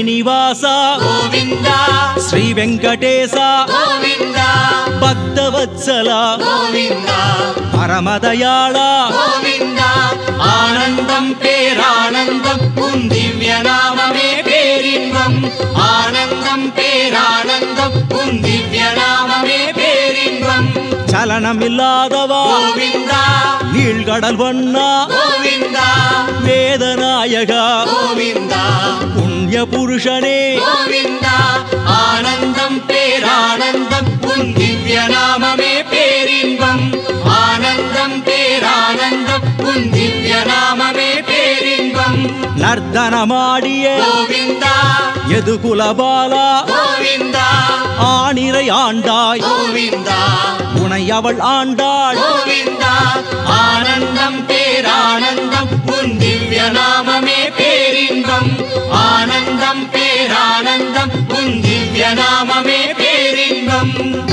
श्रीनिवासा गोविंदा श्री वेंकटेशा गोविंदा भक्तवत्सला गोविंदा परमदयाला गोविंदा आनंदम पेरानंदम उन दिव्य नाममे पेरिंबम आनंदम पेरानंदम उन दिव्य नाममे पेरिंबम चलनमिल्लादवा गोविंदा नीलकடல் वन्ना गोविंदा वेदनायका गोविंदा पुण्य पुरुषने गोविंदा आनंदम पेरानंदम उन दिव्य नाममे पेरिंबम आनंदम पेरानंदम उन दिव्य नाममे पेरिंबम नर्तनमाडिय गोविंदा यदुकुलबाला गोविंदा ஆணிரை ஆண்டாய் गोविंदा உனை அவள் ஆண்டாள் गोविंदा आनंदम पेरानंदम उन दिव्य नाममे पेरिंबम आनंदम पेरानंदम उन दिव्य नाममे पेरिंबम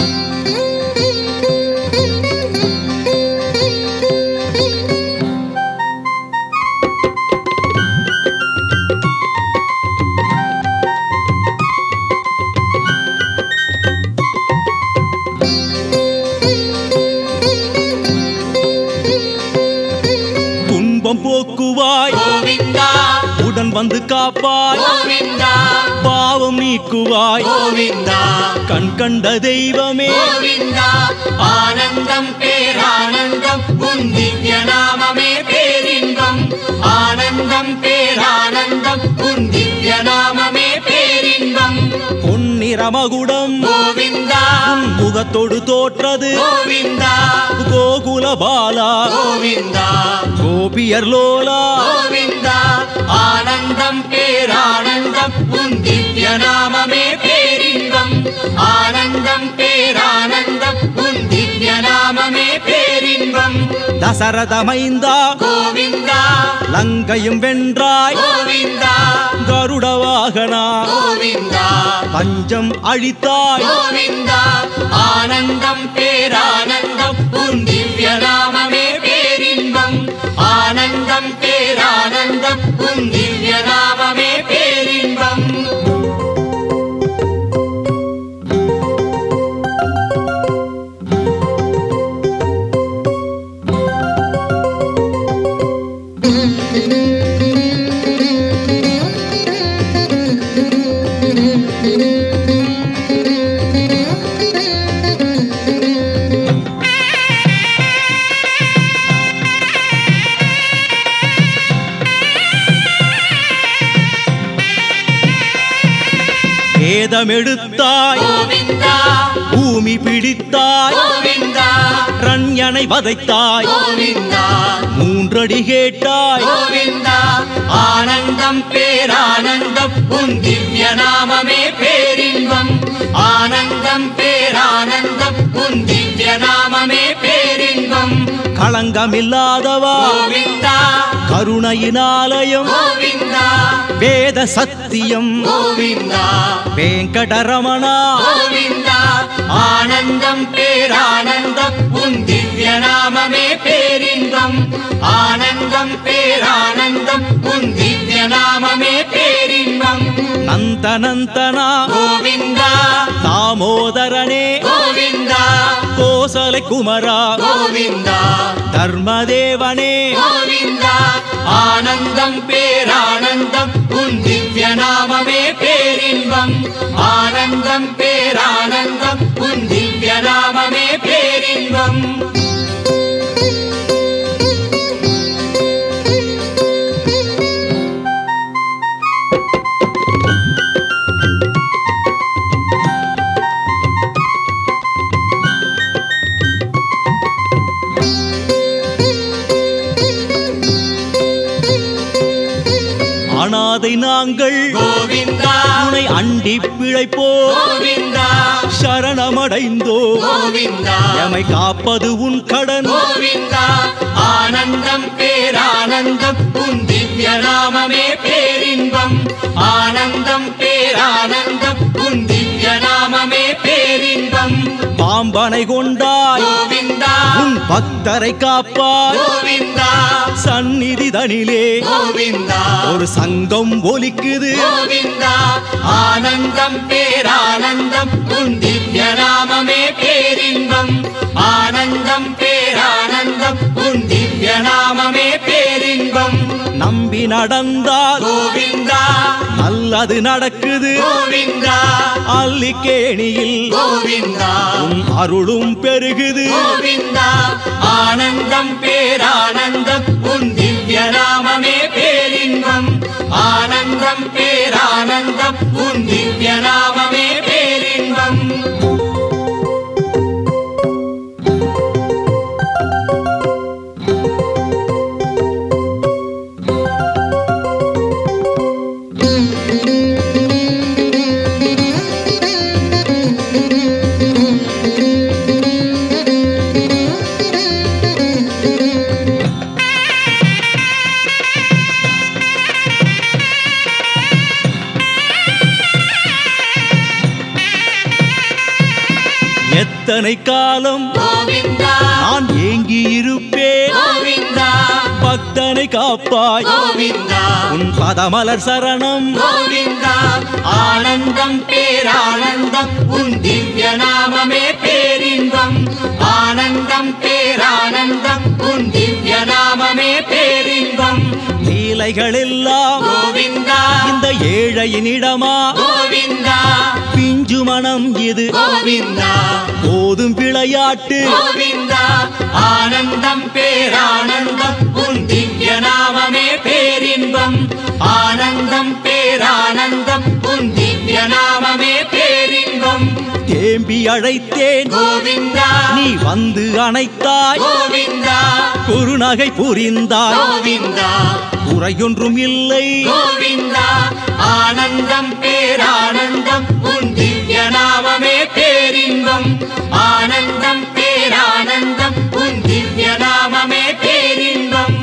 போக்குவாய் गोविंदा உடன் வந்து காப்பாய் गोविंदा பாவம் நீக்குவாய் गोविंदा கண் கண்ட தெய்வமே गोविंदा आनंदम पेरानंदम उन दिव्य नाममे पेरिंबम आनंदम पेरानंदम उन दिव्य नाममे पेरिंबम பொன்னிறமகுடம் गोविंदा முகத்தோடு தோற்றது गोविंदा கோகுலபாலா गोविंदा கோபியர் லோலா गोविंदा आनंदम पेरानंदम उन दिव्य नाममे पेरिंबम आनंदम पेरानंदम उन दिव्य नाममे पेरिंबम தசரத மைந்தா गोविंदा லங்கையும் வென்றாய் गोविंदा கருட வாகனா गोविंदा பஞ்சம் அழித்தாய் गोविंदा आनंदम पेरानंदम उन दिव्य नाममे पेरिंबम आनंदम पेरानंदम उन दिव्य नाममे पेरिंबम வேதம் எடுத்தாய் गोविंदा பூமி பிடித்தாய் गोविंदा ரண்யனை வதைத்தாய் गोविंदा மூன்றடி கேட்டாய் गोविंदा आनंदम पेरानंदम उन दिव्य नाममे पेरिंबम आनंदम पेरानंदम उन दिव्य नाममे पेरिंबम களங்கமில்லாதவா गोविंदा கருணையினாலயம் गोविंदा வேத சத்தியம் गोविंदा வெங்கடரமணா गोविंदा आनंदम पेरानंदम उन दिव्य नाममे पेरिंबम आनंदम पेरानंदम उन दिव्य नाममे पेरिंबम நந்தனந்தனா गोविंदा தாமோதரனே गोविंदा கோசலை குமரா गोविंदा தர்மதேவனே गोविंदा आनंदम पेरानंदम उन दिव्य नाममे पेरिंबम आनंदम पेरानंदम उन दिव्य नाममे पेरिंबम அநாதை நாங்கள் गोविंदा உன்னை அண்டி பிழைப்போ गोविंदा சரணமடைந்தோ गोविंदा எமை காப்பது உன் கடன் गोविंदा आनंदम पेरानंदम उन दिव्य नाममे पेरिंबम आनंदम पेरानंदम उन दिव्य नाममे पेरिंबम பாம்பனை கொண்டாய் கோவிந்தா உன் பக்தரை காப்பாய் கோவிந்தா சந்நிதி தனிலே கோவிந்தா ஒரு சங்கம் ஒலிக்குது கோவிந்தா ஆனந்தம் பேரானந்தம் உன் திவ்ய நாமமே பேரின்பம் ஆனந்தம் பேரானந்தம் உன் திவ்ய நாமமே பேரின்பம் நம்பி நடந்தால் கோவிந்தா நல்லது நடக்குது கோவிந்தா அல்லிக்கேணியில் கோவிந்தா உன் அருளும் பெருகுது கோவிந்தா ஆனந்தம் பேரானந்தம் உன் திவ்ய நாமமே பேரின்பம் ஆனந்தம் பேரானந்தம் உன் திவ்ய நாமமே பேரின்பம் எத்தனை காலம் கோவிந்தா நான் ஏங்கி இருப்பேன் கோவிந்தா பக்தனை காப்பாய் கோவிந்தா உன் பதமலர் சரணம் கோவிந்தா ஆனந்தம் பேரானந்தம் உன் திவ்ய நாமமே பேரின்பம் ஆனந்தம் பேரானந்தம் உன் திவ்ய நாமமே பேரின்பம் லீலைகள் எல்லாம் கோவிந்தா இந்த ஏழையினிடமா கோவிந்தா பிஞ்சு மனம் இது கோவிந்தா போதும் விளையாட்டு கோவிந்தா ஆனந்தம் பேரானந்தம் உன் திவ்ய நாமமே பேரின்பம் ஆனந்தம் பேரானந்தம் உன் திவ்ய நாமமே பேரின்பம் தேம்பி அழைத்தேன் கோவிந்தா நீ வந்து அணைத்தாய் கோவிந்தா குறுநகை புரிந்தாய் கோவிந்தா குறையொன்றும் இல்லை கோவிந்தா ஆனந்தம் பேரானந்தம் உன் திவ்ய நாமமே பேரின்பம் ஆனந்தம் பேரானந்தம் உன் திவ்ய நாமமே பேரின்பம்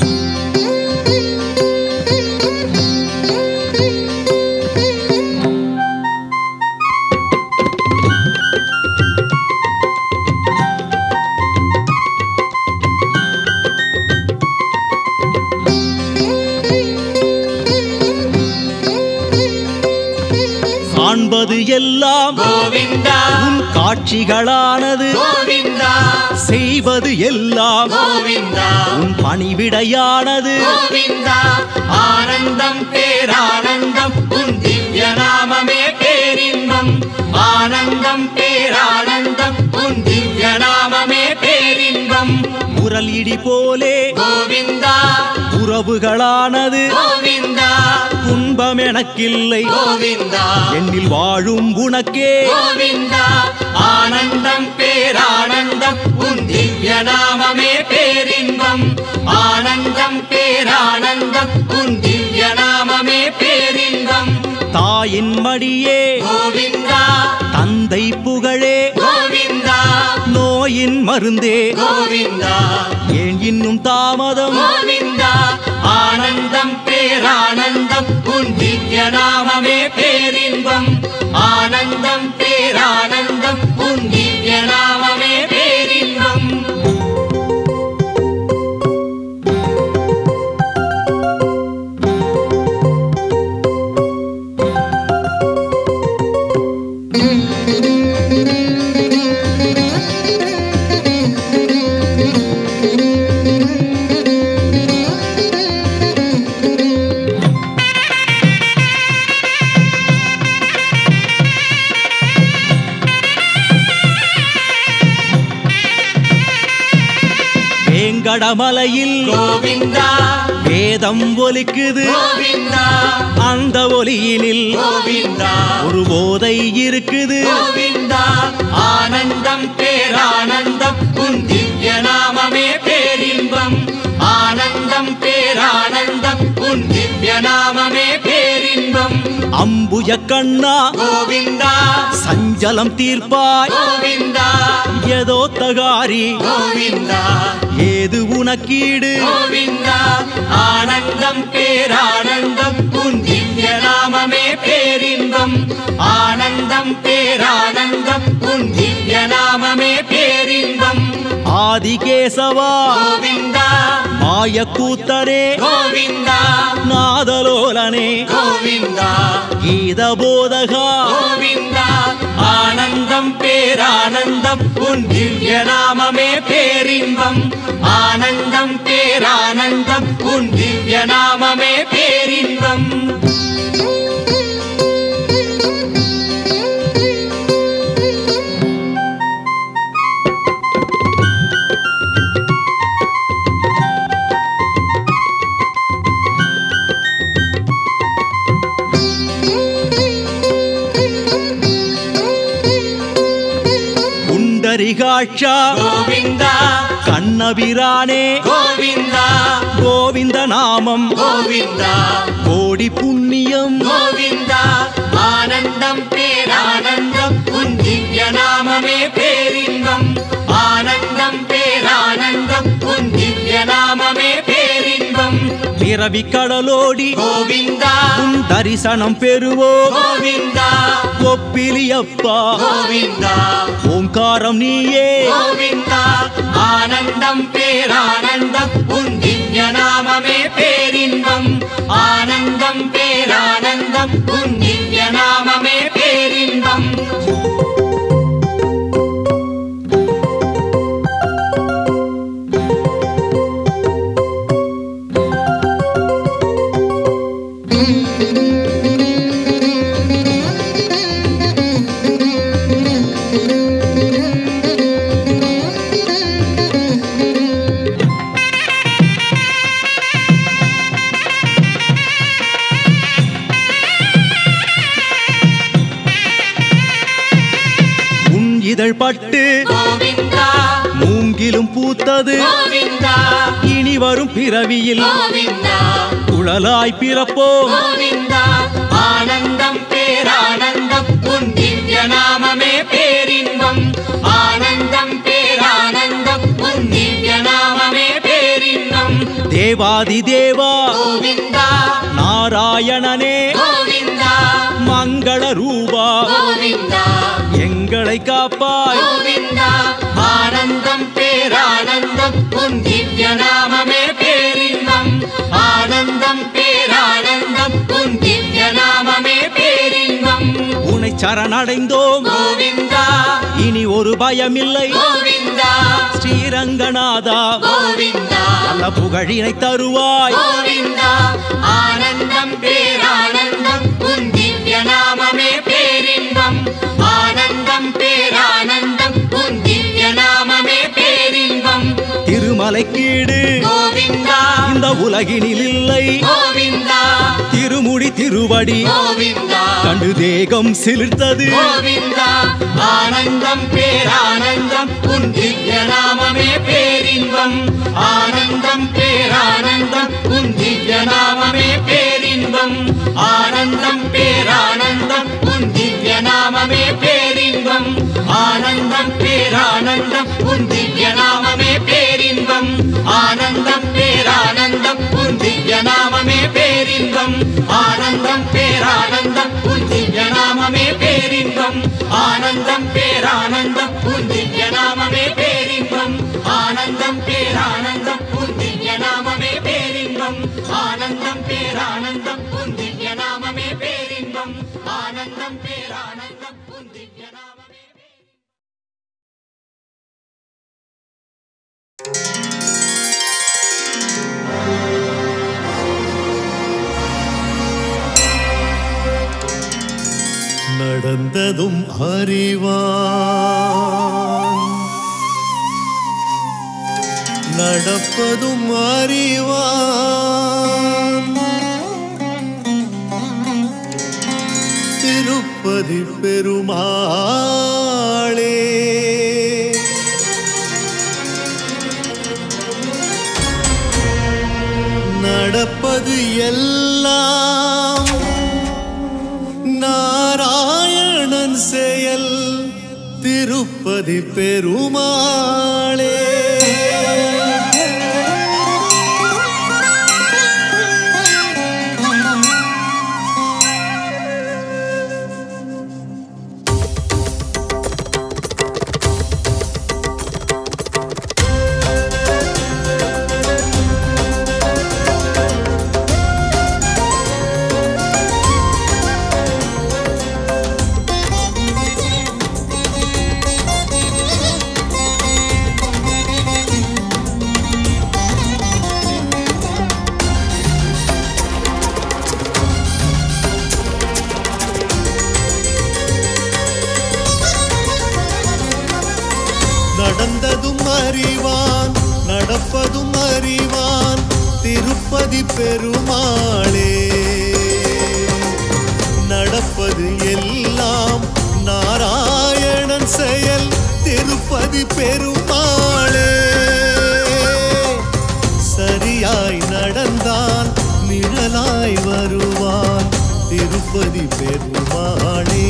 காண்பது எல்லாம் கோவிந்தா உன் காட்சிகளானது கோவிந்தா செய்வது எல்லாம் கோவிந்தா உன் பணிவிடையானது கோவிந்தா ஆனந்தம் பேரானந்தம் உன் திவ்ய நாமமே பேரின்பம் ஆனந்தம் பேரானந்தம் உன் திவ்ய நாமமே பேரின்பம் முரல் இடி போலே கோவிந்தா உறவுகளானது கோவிந்தா துன்பம் எனக்கில்லை கோவிந்தா என்னில் வாழும் உனக்கே கோவிந்தா ஆனந்தம் பேரானந்தம் உன் திவ்ய நாமமே பேரின்பம் ஆனந்தம் பேரானந்தம் உன் திவ்ய நாமமே பேரின்பம் தாயின் மடியே கோவிந்தா தந்தை புகழே கோவிந்தா நோயின் மருந்தே கோவிந்தா ஏன் இன்னும் தாமதம் கோவிந்தா ஆனந்தம் பேரானந்தம் உன் திவ்ய நாமமே பேரின்பம் ஆனந்தம் பேரானந்தம் உன் திவ்ய நாமமே பேரின்பம் வேங்கடமலையில் கோவிந்தா வேதம் ஒலிக்குது கோவிந்தா அந்த ஒலியினில் கோவிந்தா ஒரு போதை இருக்குது கோவிந்தா ஆனந்தம் பேரானந்தம் உன் திவ்ய நாமமே பேரின்பம் ஆனந்தம் பேரானந்தம் உன் திவ்ய நாமமே பேரின்பம் அம்புய கண்ணா கோவிந்தா சஞ்சலம் தீர்ப்பாய் கோவிந்தா ஏதோ தகாரி கோவிந்தா ஏது உனக்கீடு கோவிந்தா ஆனந்தம் பேரானந்தம் உன் திவ்ய நாமமே பேரின்பம் ஆனந்தம் பேரானந்தம் உன் திவ்ய நாமமே மாய கூத்தனே கோவிந்தா நாதலோலனே கோவிந்தா கீத போதகா கோவிந்தா ஆனந்தம் பேரானந்தம் உன் திவ்ய நாமமே பேரின்பம் ஆனந்தம் பேரானந்தம் உன் திவ்ய நாமமே பேரின்பம் புண்டரிகாட்சா கோவிந்தா கண்ணபிரானே கோவிந்தா கோவிந்த நாமம் கோவிந்தா கோடி புண்ணியம் கோவிந்தா ஆனந்தம் பேரானந்தம் உன் திவ்ய நாமமே பேரின்பம் ஆனந்தம் பேரானந்தம் உன் திவ்ய நாமமே பேரின்பம் பிறவி கடலோடி கோவிந்தா உன் தரிசனம் பெறுவோ கோவிந்தா கொப்பிலியப்பா கோவிந்தா ஓங்காரம் நீயே கோவிந்தா ஆனந்தம் பேரானந்தம் உன் திவ்ய நாமமே பேரின்பம் ஆனந்தம் பேரானந்தம் உன் திவ்ய நாமமே பேரின்பம் இதழ் பட்டு கோவிந்தா மூங்கிலும் பூத்தது கோவிந்தா இனி வரும் பிறவியில் கோவிந்தா குழலாய் பிறப்போம் கோவிந்தா ஆனந்தம் பேரானந்தம் உன் திவ்ய நாமமே பேரின்பம் ஆனந்தம் பேரானந்தம் உன் திவ்ய நாமமே பேரின்பம் தேவாதி தேவா கோவிந்தா நாராயணனே கோவிந்தா மங்கள ரூபா கோவிந்தா எங்களை காப்பாய் கோவிந்தா ஆனந்தம் பேரானந்தம் உன் திவ்ய நாமமே பேரின்பம் ஆனந்தம் பேரானந்தம் உன் திவ்ய நாமமே பேரின்பம் உன்னை சரணடைந்தோம் கோவிந்தா இனி ஒரு பயமில்லை கோவிந்தா ஸ்ரீரங்கநாதா கோவிந்தா நல்ல புகழினை தருவாய் கோவிந்தா ஆனந்தம் பேரானந்தம் உன் திவ்ய நாமமே பேரின்பம் ஆனந்தம் பேரானந்தம் உன் திவ்ய நாமமே பேரின்பம் திருமலைக்கீடு கோவிந்தா இந்த உலகினில் இல்லை கோவிந்தா திருமுடி திருவடி கோவிந்தா கண்டு தேகம் சிலிர்த்தது கோவிந்தா ஆனந்தம் பேரானந்தம் உன் திவ்ய நாமமே பேரின்பம் ஆனந்தம் பேரானந்தம் உன் திவ்ய நாமமே பேரின்பம் ஆனந்தம் பேரானந்தம் உன் திவ்ய நாமமே பேரின்பம் ஆனந்தம் பேரானந்தம் உன் திவ்ய நாமமே பேரின்பம் ஆனந்தம் பேரானந்தம் உன் திவ்ய நாமமே பேரின்பம் ஆனந்தம் பேரானந்தம் உன் திவ்ய நாமமே பேரின்பம் ஆனந்தம் பேரானந்தம் உன் திவ்ய நாமமே பேரின்பம் ஆனந்தம் பேரானந்தம் உன் திவ்ய நாமமே பேரின்பம் ஆனந்தம் பேரானந்தம் உன் திவ்ய நாமமே பேரின்பம் ஆனந்தம் பேரானந்தம் உன் திவ்ய நாமமே நடந்ததும் அறிவான் நடப்பதும் அறிவான் திருப்பதி பெருமாளே நடப்பது எல்லாம் நாராயணன் செயல் திருப்பதி பெருமாளே அறிவான் நடப்பதும் அறிவான் திருப்பதி பெருமாளே. நடப்பது எல்லாம் நாராயணன் செயல் திருப்பதி பெருமாளே. சரியாய் நடந்தான் நிழலாய் வருவான் திருப்பதி பெருமாளே.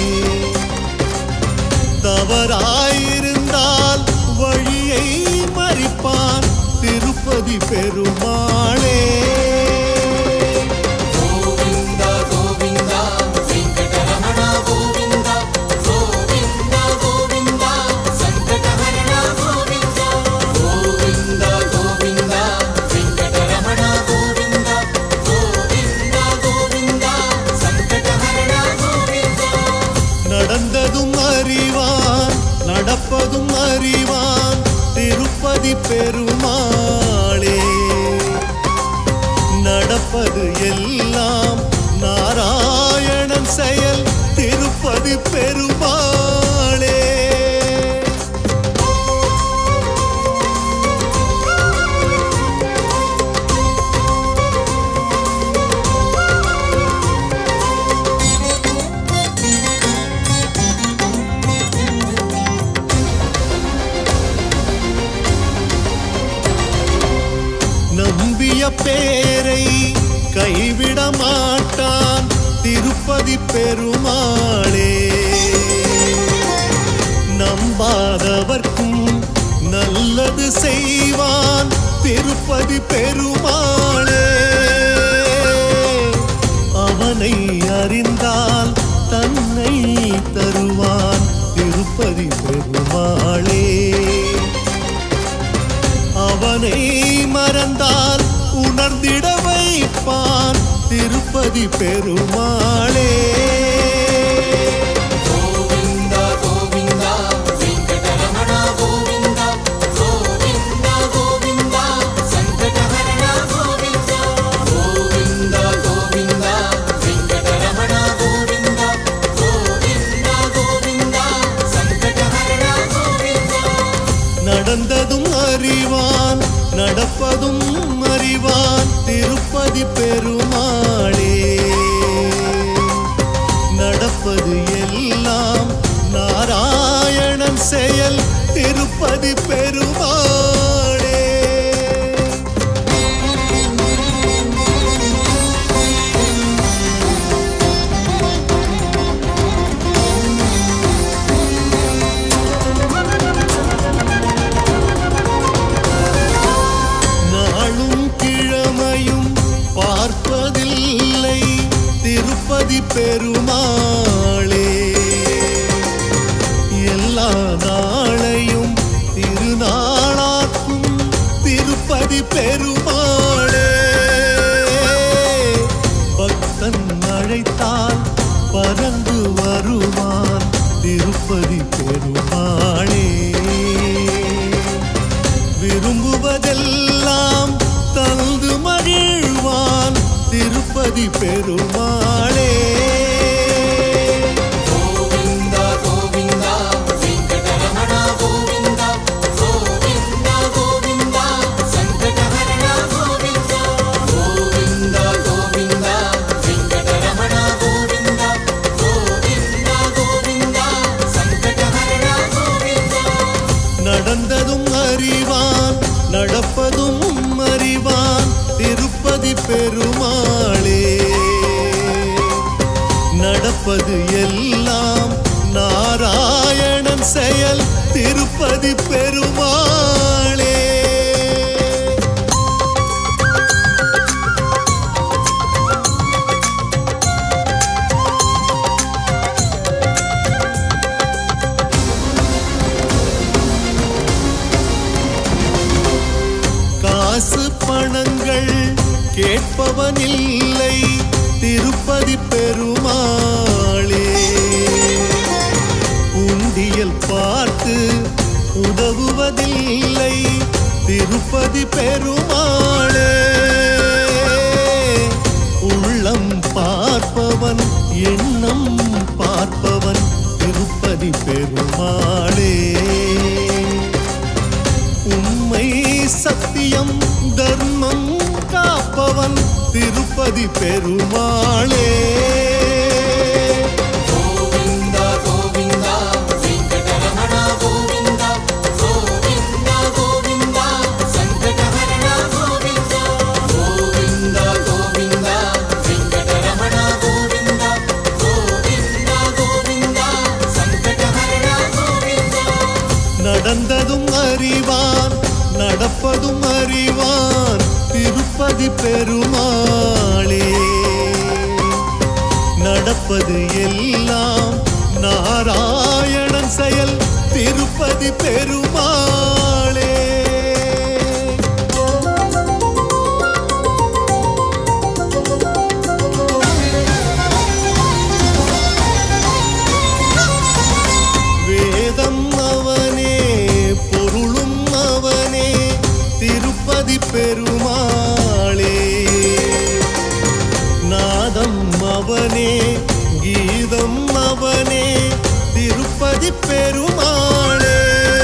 தவறாயிருந்தால் வழியை மறிப்பான் திருப்பதி பெருமாளே. நடந்ததும் அறிவான் நடப்பதும் அறிவான் திருப்பதி பெருமாளே. நடப்பது எல்லாம் நாராயணன் செயல் திருப்பதி பெருமாளே. நம்பிய பேரை கைவிட மாட்டான் திருப்பதி பெருமாளே. நம்பாதவர்க்கும் நல்லது செய்வான் திருப்பதி பெருமாளே. அவனை அறிந்தால் தன்னை தருவான் திருப்பதி பெருமாளே. அவனை மறந்தால் உணர்ந்திட வைப்பான் திருப்பதி பெருமாளே. நடந்ததும் அறிவான் நடப்பதும் அறிவான் திருப்பதி பெருமாளே. நடப்பது எல்லாம் நாராயணன் செயல் திருப்பதி பெருமாளே. பார்ப்பதில்லை திருப்பதி பெருமாளே. எல்லா நாளையும் திருநாளாக்கும் திருப்பதி பெருமாளே. பக்தன் அழைத்தால் பறந்து வருவான் திருப்பதி பெருமாளே. விரும்புவதெல்லாம் தந்து மகிழ்வான் திருப்பதி பெருமாளே. நடந்ததும் அறிவான் நடப்பதும் அறிவான் திருப்பதி பெருமாளே. நடப்பது எல்லாம் நாராயணன் செயல் திருப்பதி பெருமாளே. காசு பணங்கள் கேட்பவனில்லை திருப்பதி பெருமாளே. உண்டியல் பார்த்து உதவுவதில்லை திருப்பதி பெருமாளே. உள்ளம் பார்ப்பவன் எண்ணம் பார்ப்பவன் திருப்பதி பெருமாளே. பெருமாளே நடப்பது எல்லாம் நாராயணன் செயல் திருப்பதி பெருமாளே வேதம் அவனே பொருளும் அவனே திருப்பதி பெருமாளே நாதம் அவனே கீதம் அவனே திருப்பதி பெருமாளே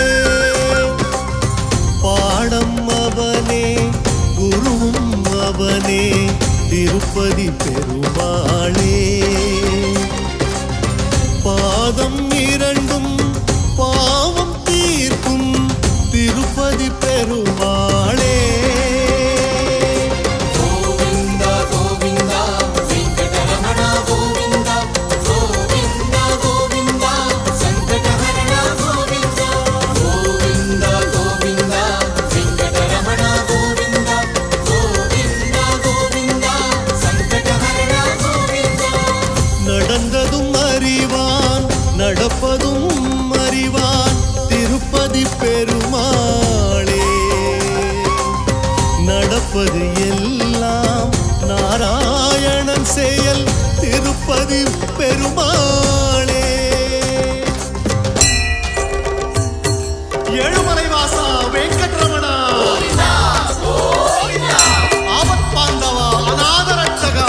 பாடம் அவனே குருவும் அவனே திருப்பதி பெருமாளே பாதம் இரண்டும் பாவம் தீர்க்கும் திருப்பதி பெருமாளே கோவிந்தா கோவிந்தா வெங்கடரமணா கோவிந்தா கோவிந்தா கோவிந்தா சங்கடஹரணா கோவிந்தா கோவிந்தா கோவிந்தா வெங்கடரமணா கோவிந்தா கோவிந்தா கோவிந்தா சங்கடஹரணா கோவிந்தா நடந்ததும் அறிவான் நடப்பதும் அறிவான் திருப்பதி பெருமாளே நடப்பது எல்லாம் நாராயணன் செயல் திருப்பதி பெருமாளே ஏழுமலைவாசா வெங்கட்ரமணா ஆபத் பாந்தவா அநாத ரட்சகா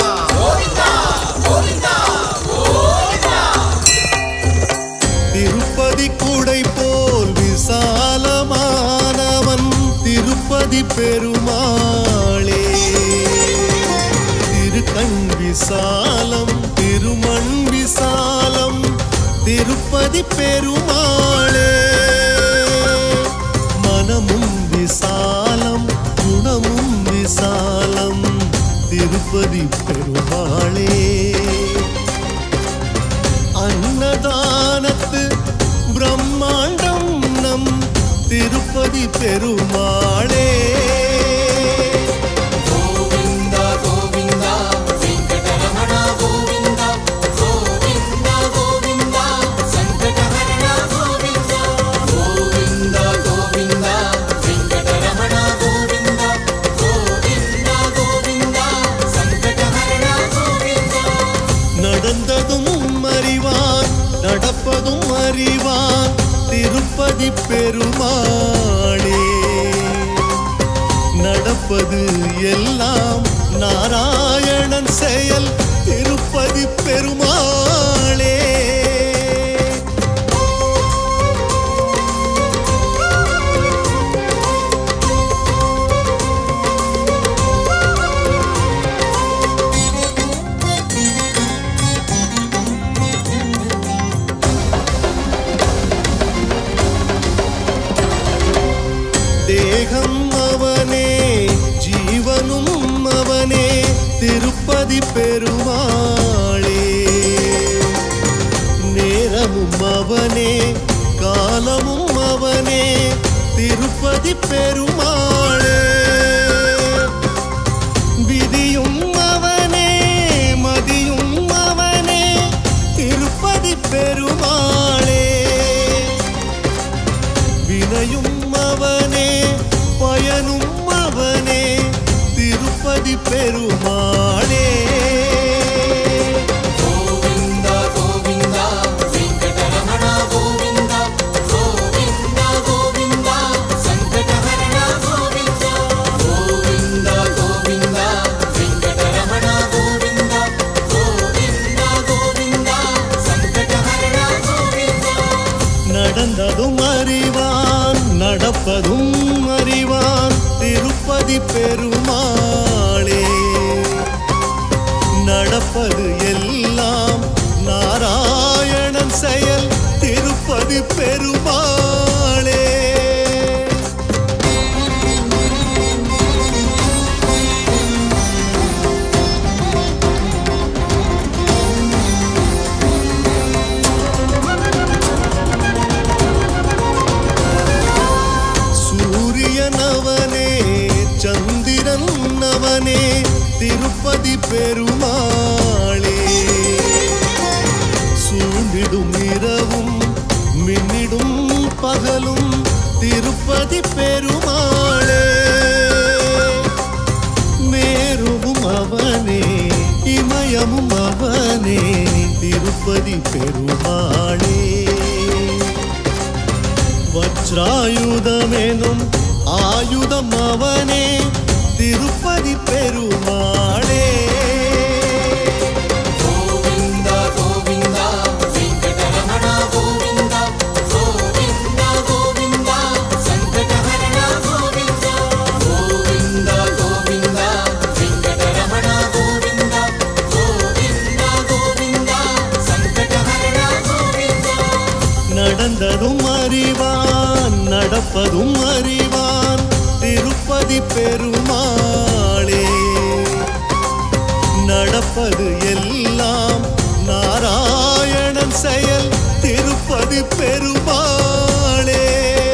திருப்பதி கூடை போல் விசாலமானவன் திருப்பதி பெருமாளே திருக்கண் விசாலம் திருமண் விசாலம் திருப்பதி பெருமாளே மனமும் விசாலம் குணமும் விசாலம் திருப்பதி பெருமாளே அன்னதானத்து பிரம்மாண்டம் நம் திருப்பதி பெருமாளே கோவிந்தா கோவிந்தா வெங்கடரமணா கோவிந்தா கோவிந்தா கோவிந்தா சங்கடஹரணா கோவிந்தா கோவிந்தா கோவிந்தா வெங்கடரமணா கோவிந்தா கோவிந்தா கோவிந்தா சங்கடஹரணா கோவிந்தா நடந்ததும் அறிவான் நடப்பதும் அறிவான் திருப்பதி பெருமாளே நடப்பது எல்லாம் நாராயணன் செயல் திருப்பதி பெருமாளே தேகம் அவனே ஜீவனும் அவனே திருப்பதி பெருமாளே நேரமும் அவனே காலமும் அவனே திருப்பதி பெருமாளே விதியும் அவனே மதியும் அவனே திருப்பதி பெருமாளே வினையும் அவனே பயனும் அவனே திருப்பதி பெருமாளே கோவிந்தா கோவிந்தா வெங்கடரமணா கோவிந்தா கோவிந்தா கோவிந்தா சங்கடஹரணா கோவிந்தா கோவிந்தா கோவிந்தா வெங்கடரமணா கோவிந்தா கோவிந்தா கோவிந்தா சங்கடஹரணா கோவிந்தா நடந்ததும் அறிவான் நடப்பதும் அறிவான் திருப்பதி பெருமாளே நடப்பது எல்லாம் நாராயணன் செயல் திருப்பதி பெருமாளே சூரியன் அவனே சந்திரன் அவனே திருப்பதி பெருமாளே. வஜ்ராயுதமெனும் ஆயுதம் அவனே திருப்பதி பெருமாளே. கோவிந்தா கோவிந்தா வெங்கடரமணா கோவிந்தா கோவிந்தா கோவிந்தா சங்கடஹரணா கோவிந்தா கோவிந்தா கோவிந்தா வெங்கடரமணா கோவிந்தா கோவிந்தா கோவிந்தா சங்கடஹரணா கோவிந்தா. நடந்ததும் அறிவான் நடப்பதும் அறிவான் திருப்பதி பெருமாளே. நடப்பது எல்லாம் நாராயணன் செயல் திருப்பதி பெருமாளே.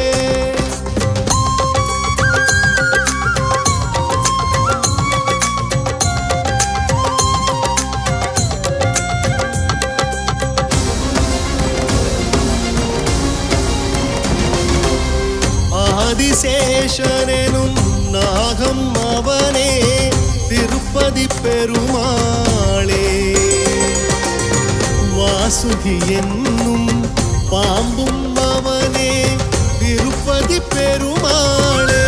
ஆதிசேஷனெனும் நாகம் அவனே திருப்பதி பெருமாளே. வாசுகி என்னும் பாம்பும் அவனே திருப்பதி பெருமாளே.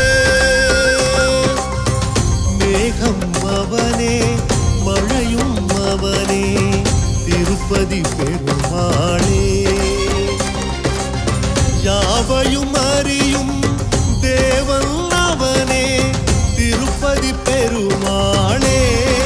மேகம் அவனே மழையும் அவனே திருப்பதி பெருமாளே. யாவையும் அறியும் தேவன் அவனே திருப்பதி பெருமாளே.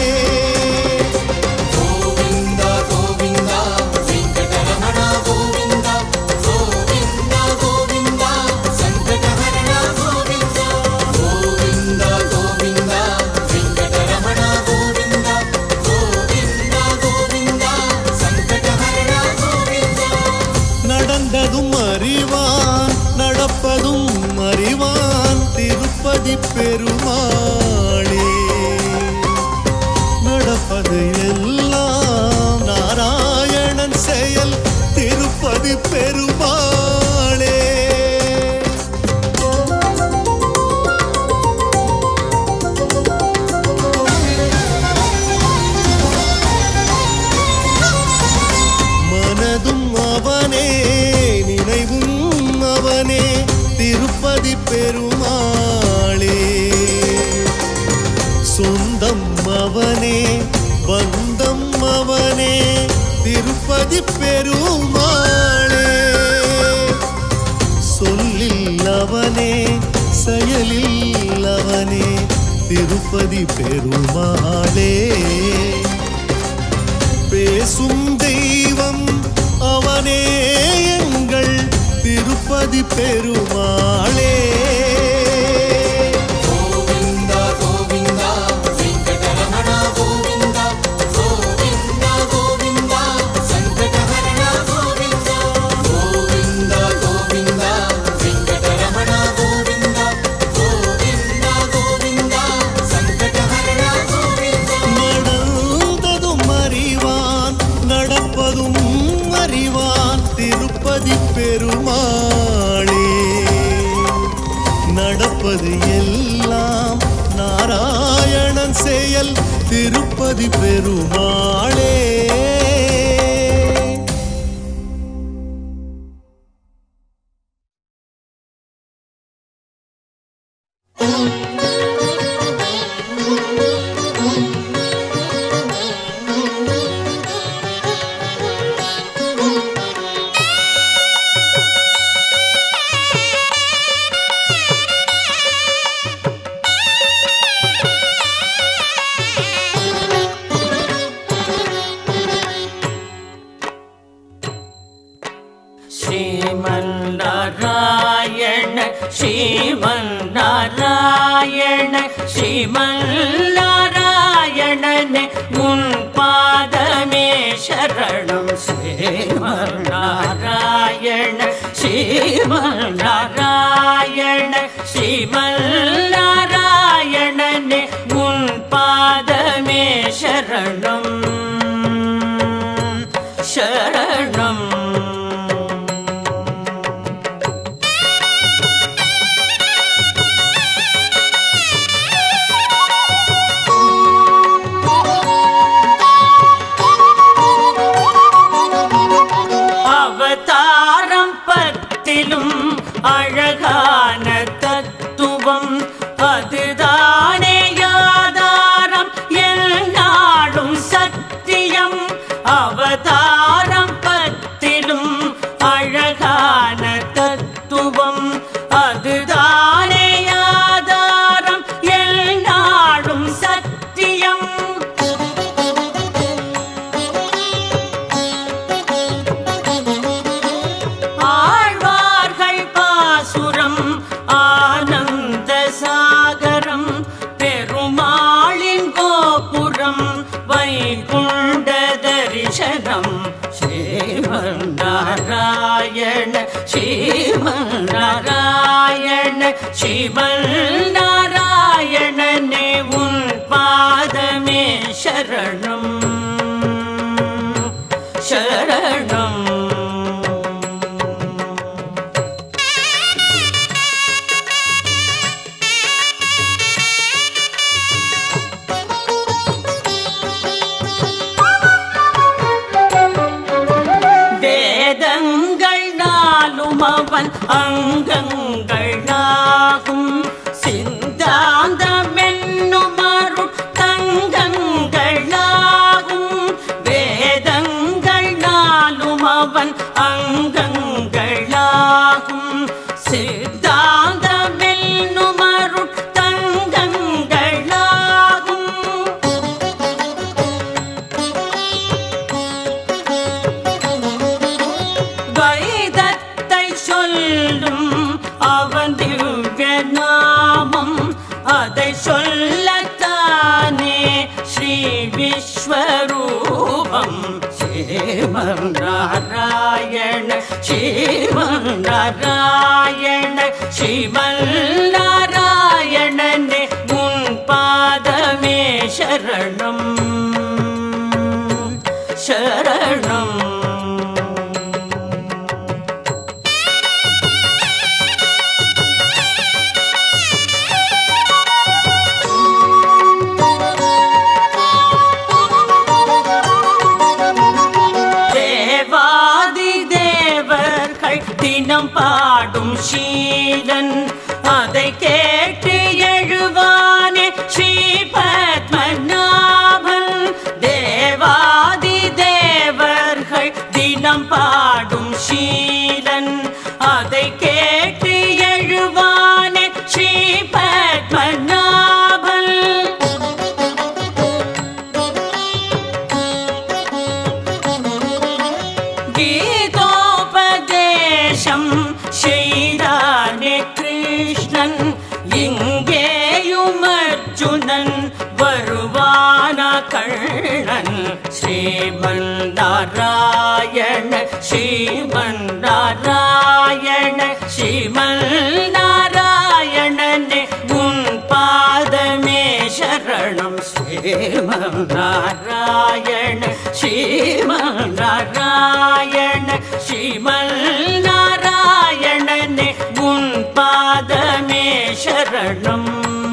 கோவிந்தா கோவிந்தா வெங்கடரமணா கோவிந்தா கோவிந்தா கோவிந்தா சங்கடஹரணா கோவிந்தா கோவிந்தா கோவிந்தா வெங்கடரமணா கோவிந்தா கோவிந்தா கோவிந்தா சங்கடஹரணா கோவிந்தா. நடந்ததும் அறிவான் நடப்பதும் அறிவான் திருப்பதி பெருமாளே. நடப்பது எல்லாம் நாராயணன் செயல் திருப்பதி பெருமாளே. மனதும் அவனே நினைவும் அவனே திருப்பதி பெருமாளே. சொந்தம் அவனே பந்தம் அவனே திருப்பதி பெருமாளே. சொல்லில் அவனே செயலில் அவனே திருப்பதி பெருமாளே. பேசும் தெய்வம் அவனே எங்கள் திருப்பதி பெருமாளே. கோவிந்தா கோவிந்தா வெங்கடரமணா கோவிந்தா கோவிந்தா கோவிந்தா சங்கடஹரணா கோவிந்தா கோவிந்தா கோவிந்தா வெங்கடரமணா கோவிந்தா கோவிந்தா கோவிந்தா சங்கடஹரணா கோவிந்தா. நடந்ததும் அறிவான் நடப்பதும் அறிவான் திருப்பதி பெருமாளே. நடப்பது எல்லாம் நாராயணன் செயல் திருப்பதி பெருமாளே. श्रीमन्नारायण श्रीमन्नारायण श्रीमन्नारायणन मुन्पादमे शरणं श्रीमन्नारायण श्रीमन्नारायण श्रीमन्नारायणन मुन्पादमे शरणं शरणं சரணம் ஸ்ரீமன்னாராயண ஸ்ரீமன்னாராயண ஸ்ரீமன்னாராயணனே உன் பாதமே சரணம் சரணம் வேதங்கள் நாளும் அவன் அங்கங்கள் நாகும் சிந்தாந்தம் என்னும் அருள் தங்கங்கள் நாகும் வேதங்கள் நாளும் அவன் அங்கங்கள் நாகும் சிந்தாந்தம் என்னும் அருள் தங்கங்கள் நாகும் வைதத்தை சொல்லும் அவன் திவ்ய நாமம் அதை சொல்லத்தானே ஸ்ரீ விஸ்வரூபம் ஸ்ரீமன்னாராயண ஸ்ரீமன்னாராயண ஸ்ரீமன்னாராயணனே உன் பாதமே சரணம் சரணம் தினம் பாடும் ஷீலன் அதை கேட்டு எழுவானே ஸ்ரீ பத்மநாபன் தேவாதி தேவர்கள் தினம் பாடும் ஷீலன் அதை கேட்டு எழுவானே ஸ்ரீ பத்மநாபன் செய்தானே கிருஷ்ணன் இங்கேயும் அர்ஜுனன் வருவானா கண்ணன் ஸ்ரீமன்னாராயண ஸ்ரீமன்னாராயண ஸ்ரீமன்னாராயணனே உன் பாதமே சரணம் ஸ்ரீமன்னாராயண ஸ்ரீமன்னாராயண ஸ்ரீமன்னாராயணனே உன் பாதமே சரணம்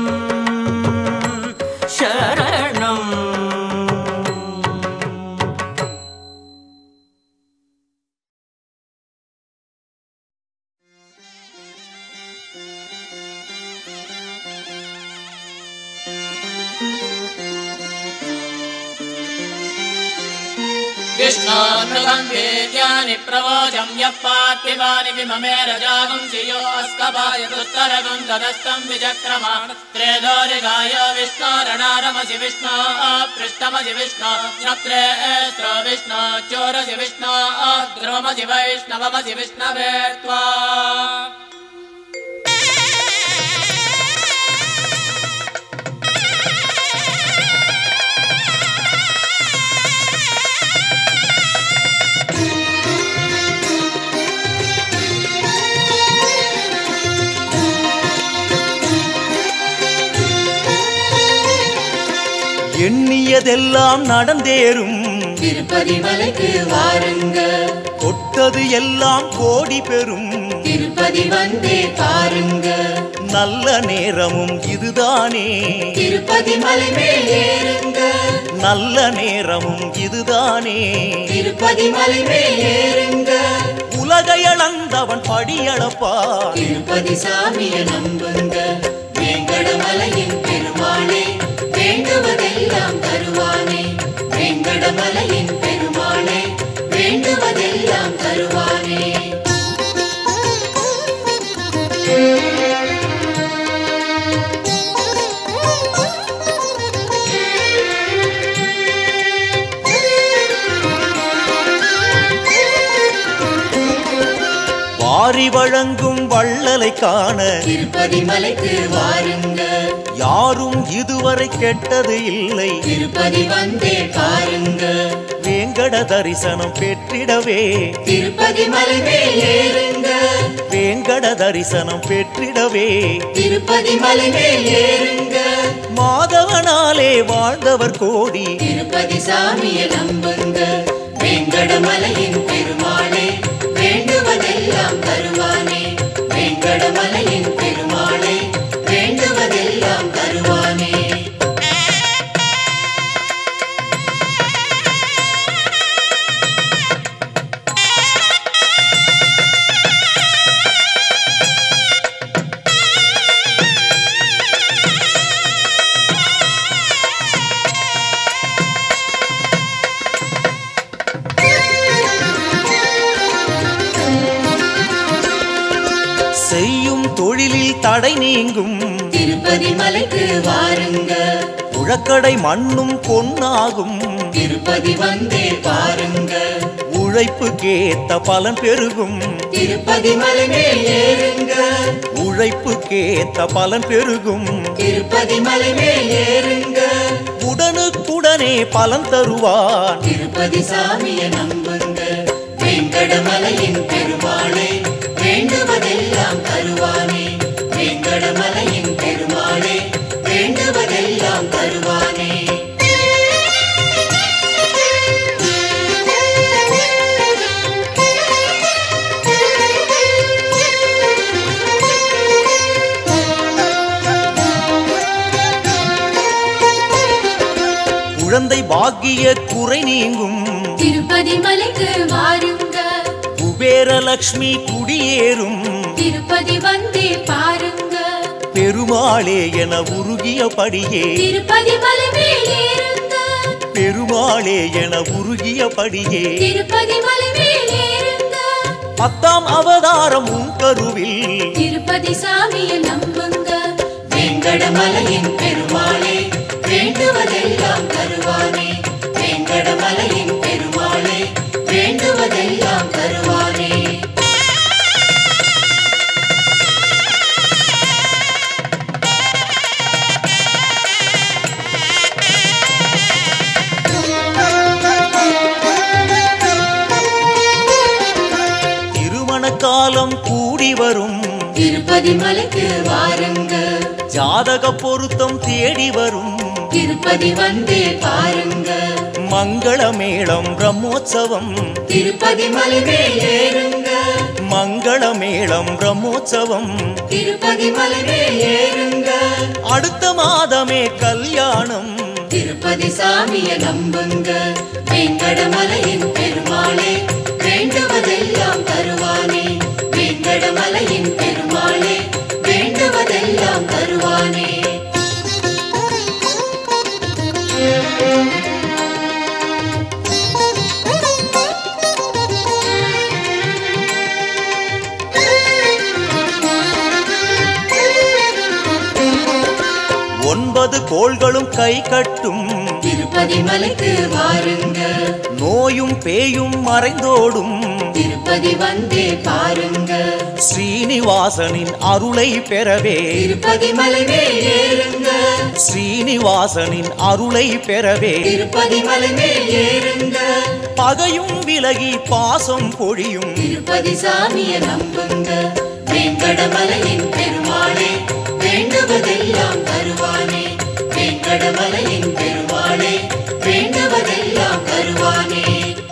சரணம் विष्णोर्नगन्धेर्यानि प्रवोचं यः पार्थिवानि विममे रजागुंसियो अस्कभायदुत्तरगुं तदस्तं विचक्रमा त्रेदोरिगाय विष्णोरणारमसि विष्णो पृष्ठमसि विष्णो नत्रे स्रो विष्णो चोरसि विष्णो ध्रुवमसि वैष्णवमसि विष्णवे त्वा எண்ணியதெல்லாம் நடந்தேறும் திருப்பதி மலைக்கு வாருங்க தொட்டது எல்லாம் கோடி பெறும் திருப்பதி வந்தே பாருங்க நல்ல நேரமும் இதுதானே திருப்பதி மலை மேல் ஏறுங்க நல்ல நேரமும் இதுதானே திருப்பதி மலை மேல் ஏறுங்க உலகை அளந்தவன் படியளப்பா திருப்பதி சாமியை நம்புங்க வேங்கடமலையின் பெருமாளே வேண்டுவதெல்லாம் தருவானே வேங்கடமலையின் பெருமாளே வேண்டுவதெல்லாம் தருவானே வாரி வழங்கும் வள்ளலை காண திருப்பதி மலைக்கு வாருங்க யாரும் இதுவரை கெட்டது இல்லை திருப்பதி வந்தே பாருங்க வேங்கட தரிசனம் பெற்றிடவே திருப்பதி மலை மேல் ஏறுங்க வேங்கட தரிசனம் பெற்றிடவே திருப்பதி மலை மேல் ஏறுங்க மாதவனாலே வாழ்ந்தவர் கோடி திருப்பதி சாமியை நம்புங்க வேங்கடமலையின் பெருமாளே வேண்டுவதெல்லாம் தருவானே வேங்கடமலையின் பெருமாளே வேண்டுவதெல்லாம் தருவானே செய்யும் தொழிலில் தடை நீங்கும் திருப்பதி மலைக்கு வாருங்க உழக்கடை மண்ணும் பொன்னாகும் திருப்பதி வந்தே பாருங்க உழைப்புக்கேத்த பலன் பெருகும் திருப்பதி மலை மேல் ஏறுங்க உழைப்புக்கேத்த பலன் பெருகும் திருப்பதி மலை மேல் ஏறுங்க உடனுக்குடனே பலன் தருவான் திருப்பதி சாமியை நம்புங்க வேங்கடமலையின் பெருமாளே வேண்டுவதெல்லாம் தருவானே வேங்கடமலையின் பெருமாளே வேண்டுவதெல்லாம் தருவானே குழந்தை பாக்கிய குறை நீங்கும் திருப்பதி மலைக்கு வாருங்க குபேரலட்சுமி குடியேறும் திருப்பதி வந்தே பாருங்க பெருமாளே என உருகியபடியே திருப்பதி மலை மேல் ஏறுங்க பெருமாளே என உருகியபடியே திருப்பதி மலை மேல் ஏறுங்க 10ஆம் அவதாரம் உன் கருவில் திருப்பதி சாமியை நம்புங்க வேங்கடமலையின் பெருமாளே வேண்டுவதெல்லாம் தருவானே வேங்கடமலையின் பெருமாளே வேண்டுவதெல்லாம் தருவானே திருமண காலம் கூடி வரும் திருப்பதி மலைக்கு வாருங்க ஜாதக பொருத்தம் தேடி வரும் திருப்பதி வந்தே பாருங்க மங்கள மேளம் பிரம்மோற்சவம் திருப்பதி மலை மேல் ஏறுங்க மங்கள மேளம் பிரம்மோற்சவம் திருப்பதி மலை மேல் ஏறுங்க அடுத்த மாதமே கல்யாணம் திருப்பதி சாமியை நம்புங்க வேங்கடமலையின் பெருமாளே வேண்டுவதெல்லாம் தருவானே வேங்கடமலையின் பெருமாளே வேண்டுவதெல்லாம் தருவானே ஒன்பது கோள்களும் கை கட்டும் திருப்பதி மலைக்கு வாருங்க நோயும் பேயும் மறைந்தோடும் திருப்பதி வந்தே பாருங்க ஸ்ரீனிவாசனின் அருளை பெறவே திருப்பதி மலை மேல் ஏறுங்க ஸ்ரீனிவாசனின் அருளை பெறவே திருப்பதி மலை மேல் ஏறுங்க பகையும் விலகி பாசம் பொழியும் திருப்பதி சாமியை நம்புங்க வேங்கடமலையின் பெருமாளே வேண்டுவதெல்லாம் தருவானே வேங்கடமலையின் பெருமாளே வேண்டுவதெல்லாம் தருவானே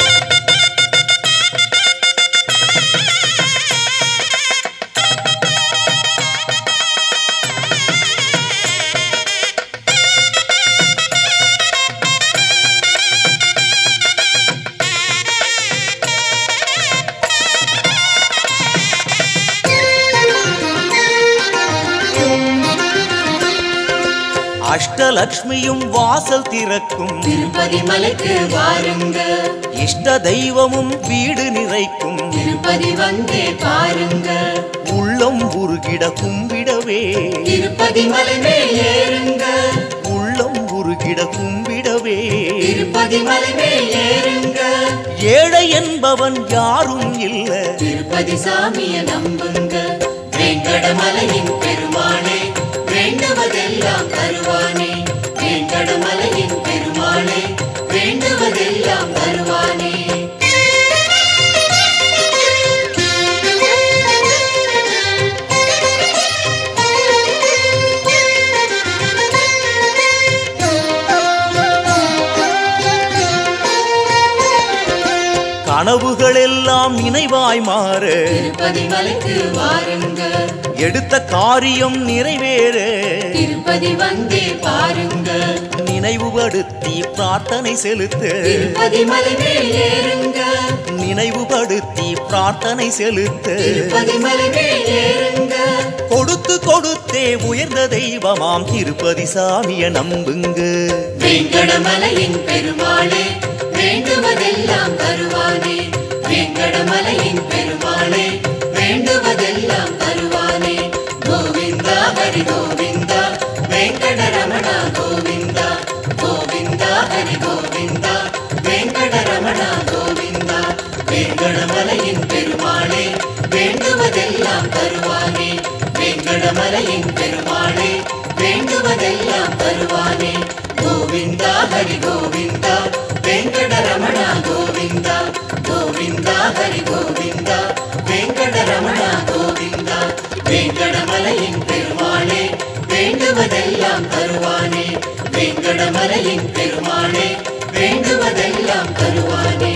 அஷ்டலக்ஷ்மியும் வாசல் திறக்கும் திருப்பதி மலைக்கு வாருங்க இஷ்ட தெய்வமும் வீடு நிறைக்கும் திருப்பதி வந்தே பாருங்க உள்ளம் உருகிட கும்பிடவே திருப்பதி மலை மேல் ஏறுங்க உள்ளம் உருகிட கும்பிடவே திருப்பதி மலை மேல் ஏறுங்க ஏழை என்பவன் யாரும் இல்ல திருப்பதி சாமியை நம்புங்க வேங்கடமலையின் பெருமாளே வேண்டுவதெல்லாம் தருவானே வேங்கடமலையின் பெருமாளே வேண்டுவதெல்லாம் தருவானே. கனவுகள் எல்லாம் நினைவாய் மாற திருப்பதி மலைக்கு வாருங்க, எடுத்த காரியம் நிறைவேற திருப்பதி வந்தே பாருங்க, நினைவுபடுத்தி பிரார்த்தனை செலுத்த திருப்பதி மலை மேல் ஏறுங்க, நினைவுபடுத்தி பிரார்த்தனை செலுத்த திருப்பதி மலை மேல் ஏறுங்க. கொடுத்து கொடுத்தே உயர்ந்த தெய்வமாம் திருப்பதி சாமிய நம்புங்க. வேங்கடமலையின் பெருமாளே வேண்டுவதெல்லாம் தருவானே, வேங்கடமலையின் பெருமாளே வேண்டுவதெல்லாம் தருவானே. கோவிந்தா ஹரி கோவிந்தா வெங்கடரமணா கோவிந்தா, கோவிந்தா ஹரி கோவிந்தா வெங்கடரமணா கோவிந்தா. வேங்கடமலையின் பெருமாளே வேண்டுவதெல்லாம் தருவானே, வேங்கடமலையின் பெருமாளே வேண்டுவதெல்லாம் தருவானே. கோவிந்தா ஹரி கோவிந்தா வெங்கடரமணா கோவிந்தா, கோவிந்தா ஹரி கோவிந்தா வெங்கடரமணா கோவிந்தா. வேங்கடமலையின் பெருமாளே வேண்டுவதெல்லாம் தருவானே, வேங்கடமலையின் பெருமாளே வேண்டுவதெல்லாம் தருவானே.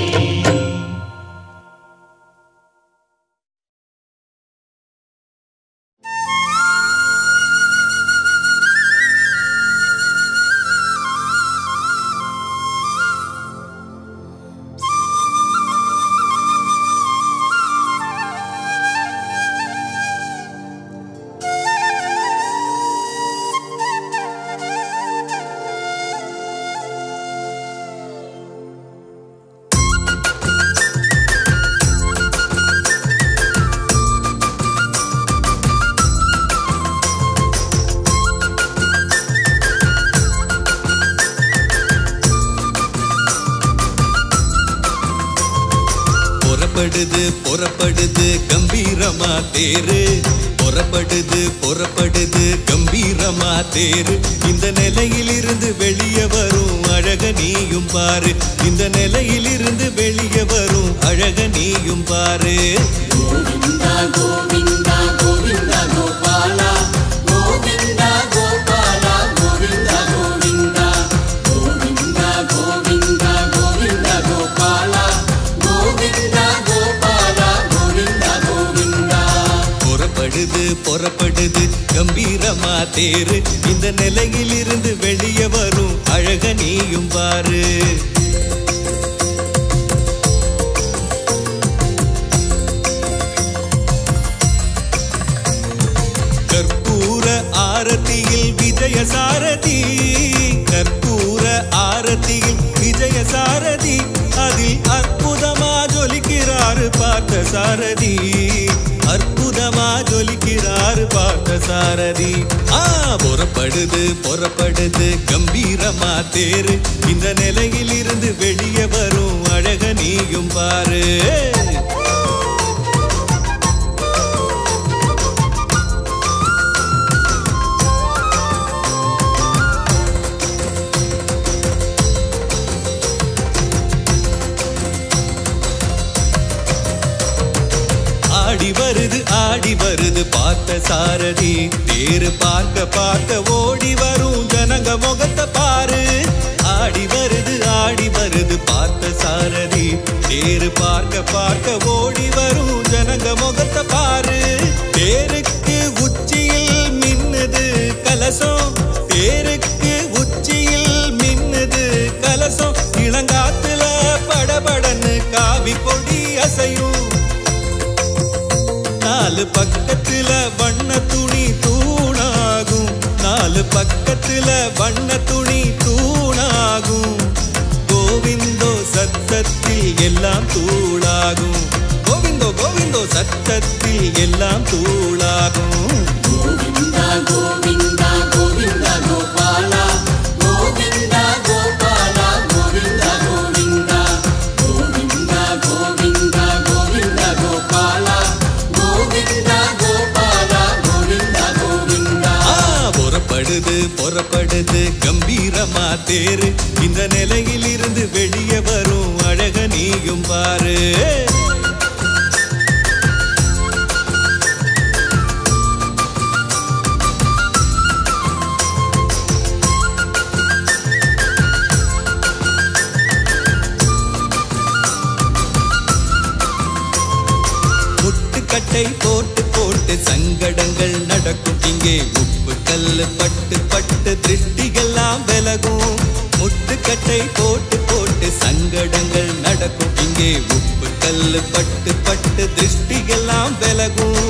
புறப்படுது கம்பீரமா தேரு, புறப்படுது கம்பீரமா தேரு. இந்த நிலையிலிருந்து வெளியே வரும் அழக நீயும் பாரு, இந்த நிலையிலிருந்து வெளியே வரும் அழக நீயும் பாரு. கோவிந்தா கோவிந்தா கோவிந்தா கோபாலா, கோவிந்தா கோபாலா கோவிந்தா கோவிந்தா, கோவிந்தா கோவிந்தா கோவிந்தா கோபாலா, கோவிந்தா கோபாலா கோவிந்தா கோவிந்தா. புறப்படுது கம்பீரமா தேரு, இந்த நிலையிலிருந்து வெளியே வரும் அழக நீயும் பாரு. கற்பூர ஆரத்தியில் விஜய சாரதி, கற்பூர ஆரத்தியில் விஜய சாரதி, அதில் அற்புதமா ஜொலிக்கிறாரு பார்த்த சாரதி, அற்புதமா ஜொலிக்கிறாரு பார்த்த சாரதி. புறப்படுது கம்பீரமா தேரு, இந்த நிலையிலிருந்து வெளியே வரும் அழக நீயும் பாரு. ஆடி வருது பார்த்த சாரதி, தேரு பார்க்க பார்க்க ஓடி வரும் ஜனங்க முகத்தை பாரு. ஆடி வருது பார்த்த சாரதி, தேரு பார்க்க பார்க்க ஓடி வரும் ஜனங்க முகத்தை பாரு. தேருக்கு உச்சியில் மின்னுது கலசம், தேருக்கு உச்சியில் மின்னுது கலசம். இளங்காத்துல படபடன்னு காவி கொடி அசையும், நாலு பக்கத்துல வண்ண துணி தூணாகும், நாலு பக்கத்துல வண்ண துணி தூணாகும். கோவிந்தோ சத்தத்தில் எல்லாம் தூளாகும், கோவிந்தோ கோவிந்தோ சத்தத்தில் எல்லாம் தூளாகும். கோவிந்தா கோவிந்தா கோவிந்தா கோபாலா, கோவிந்தா கோபாலா கோவிந்தா கோவிந்தா, கோவிந்தா கோவிந்தா கோவிந்தா கோபாலா, கோவிந்தா கோபாலா கோவிந்தா கோவிந்தா. புறப்படுது கம்பீரமா தேரு, இந்த நிலையிலிருந்து வெளியே முட்டுக்கட்டை போட்டு போட்டு சங்கடங்கள் நடக்கும் இங்கே உப்பு கல்லு பட்டு பட்டு திருஷ்டிகள்லாம் விலகும் முட்டுக்கட்டை போட்டு போட்டு சங்கடங்கள் நடக்கும் இங்கே உப்பு கல்லு பட்டு பட்டு திருஷ்டிகள்லாம் விலகும்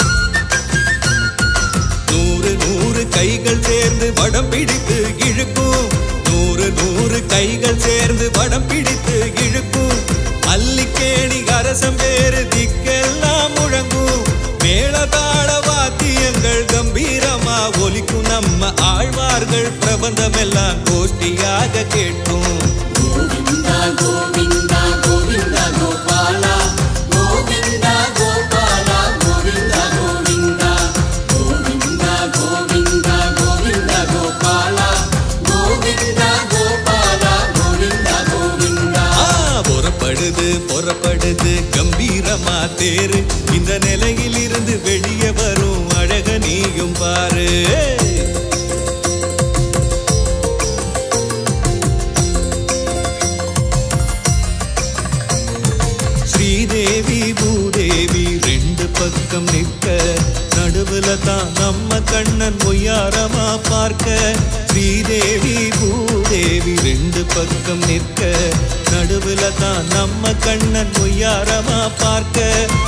100 கைகள் சேர்ந்து வடம் பிடித்து இழுக்கும் 100 கைகள் சேர்ந்து வடம் பிடித்து இழுக்கும் அல்லிக்கேணி அரசம் வேறு திக்கெல்லாம் முழங்கும் மேளதாள வாத்தியங்கள் கம்பீரமா ஒலிக்கும் நம்ம ஆழ்வார்கள் பிரபந்தமெல்லாம் கோஷ்டியாக கேட்கும் கோவிந்தா கோவிந்தா கோவிந்தா கோபாலா கோவிந்தா கோபாலா கோவிந்தா கோவிந்தா கோவிந்தா கோவிந்தா கோவிந்தா கோபாலா கோவிந்தா கோபாலா கோவிந்தா கோவிந்தா புறப்படுது கம்பீரமா தேரு இந்த நிலையில் இருந்து வெளியே வரும் அழக நீயும் பாரு ஸ்ரீதேவி பூதேவி 2 பக்கம் நிற்க நடுவுல தான் நம்ம கண்ணன் பொய்யாரமா பார்க்க ஸ்ரீதேவி பூதேவி 2 பக்கம் நிற்க நடுவுல தான் நம்ம கண்ணன் பொய்யாரமா பார்க்க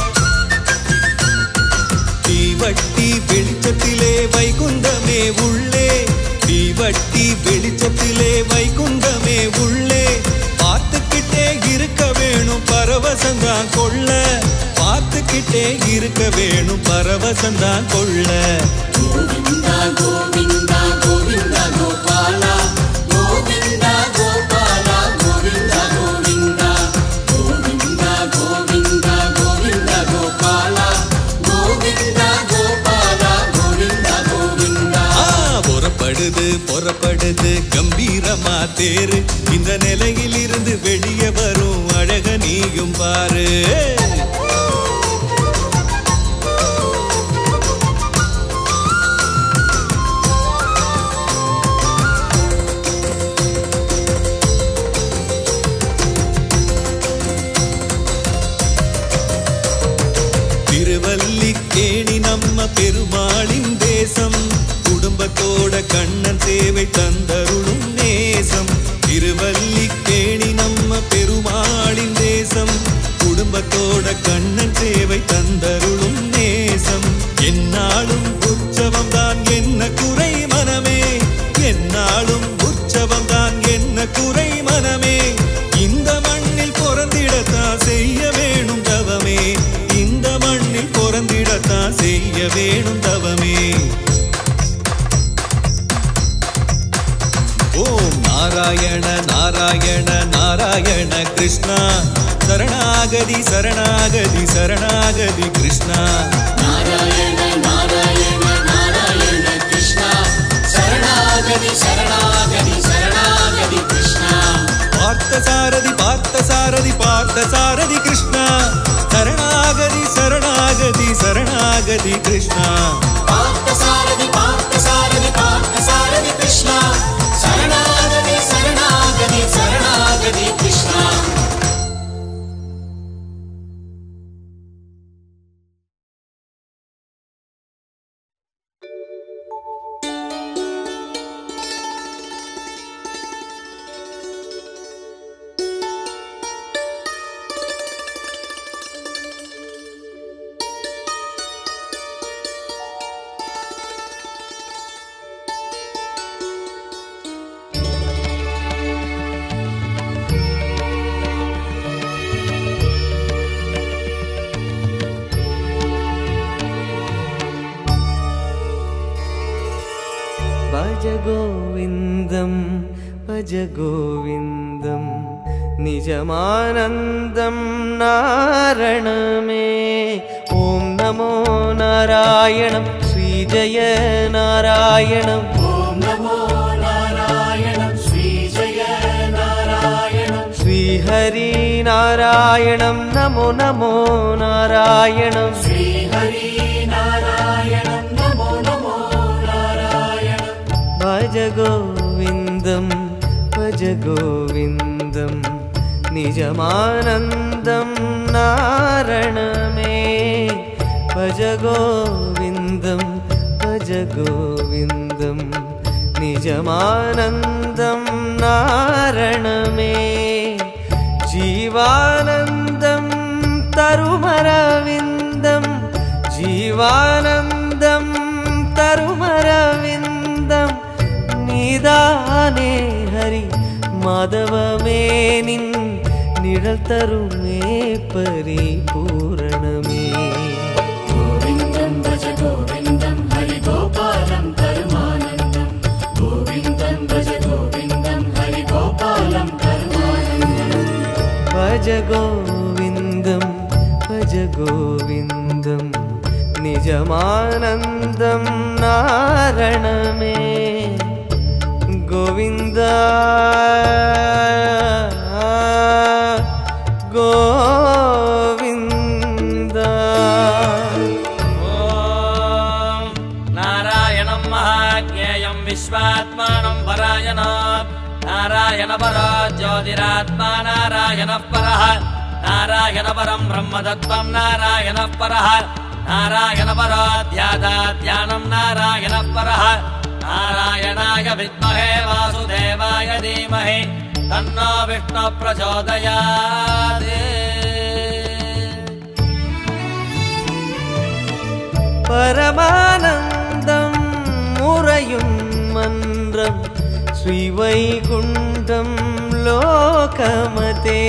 தீவட்டி வெளிச்சத்திலே வைகுந்தமே உள்ளே தீவட்டி வெளிச்சத்திலே வைகுந்தமே உள்ளே பார்த்துக்கிட்டே இருக்க வேணும் பரவசந்தான் கொள்ள பார்த்துக்கிட்டே இருக்க வேணும் பரவசந்தான் கொள்ள கோவிந்தா கோவிந்தா கோவிந்தா கோபாலா கோவிந்தா கோபாலா கோவிந்தா கோவிந்தா கோவிந்தா கோவிந்தா கோவிந்தா கோபாலா கோவிந்தா கோபாலா கோவிந்தா கோவிந்தா புறப்படுது கம்பீரமா தேரு இந்த நிலையில் இருந்து வெளியே வரும் அழக நீயும் பாரு திருவல்லிக்கேணி நம்ம பெருமாளின் தேசம் குடும்பத்தோட கண்ணன் சேவை தந்தருளும் நேசம் திருவல்லிக்கேணி நம்ம பெருமாளின் தேசம் குடும்பத்தோட கண்ணன் சேவை தந்தருளும் நேசம் என்னாலும் உற்சவம் தான் என்ன குறை மனமே என்னாலும் உற்சவம் தான் என்ன குறை மனமே இந்த மண்ணில் பிறந்திடத்தான் செய்ய வேணும் தவமே இந்த மண்ணில் பிறந்திடத்தான் செய்ய வேணும் தவமே ஓம் நாராயண நாராயண நாராயண கிருஷ்ணா சரணாகதி சரணாகதி சரணாகதி கிருஷ்ணா நாராயண நாராயண நாராயண கிருஷ்ணா சரணாகதி சரணாகதி சரணாகதி கிருஷ்ணா பார்த்தசாரதி பார்த்தசாரதி பார்த்தசாரதி கிருஷ்ணா சரணாகதி சரணாகதி சரணாகதி கிருஷ்ணா பார்த்தசாரதி பார்த்தசாரதி பார்த்தசாரதி கிருஷ்ணா சரணாகதி சரணாகதி சரணாகதி கிருஷ்ணா भज गोविंदम निजमानंदम नारण में ओम नमो नारायणं श्री जय नारायणं ओम नमो नारायणं श्री जय नारायणं श्री हरि नारायणं नमो नमो नारायणं श्री हरि नारायणं नमो नमो नारायणं भज गोविंदम निजमानंदम नारण में भज गोविन्दं भज गोविन्दं निजमानन्दं नारणमे जीवानन्दं तरुमरविन्दं जीवानन्दं तरुमरविन्दं नीदाने हरि माधवमे निन् निழல் तरुमे परिपूरणमे गोविन्दं भज गोविन्दं हरि गोपालं परमानन्दं गोविन्दं भज गोविन्दं हरि गोपालं परमानन्दं भज गोविन्दं भज गोविन्दं निजमानन्दं नारणमे गोविन्द गोविन्द नारायणं महाज्ञेयं विश्वात्मानं परायणात् नारायण परो ज्योतिरात्मा नारायणः परः नारायण परं ब्रह्मतत्त्वं नारायणः परः नारायण परो ध्यानं नारायणः परः नारायणाय विद्महे वासुदेवाय धीमहि तन्नो विष्णुः प्रचोदयात् परमानन्दं मुरयुं मन्द्रं श्रीवैकुण्ठं लोकमते